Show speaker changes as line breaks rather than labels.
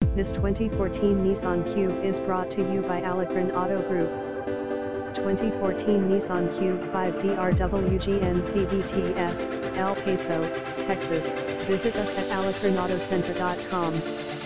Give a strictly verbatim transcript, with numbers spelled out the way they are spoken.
This twenty fourteen Nissan Cube is brought to you by Alacran Auto Group. twenty fourteen Nissan Cube five D R Wgn C V T S, El Paso, Texas. Visit us at alacran auto center dot com.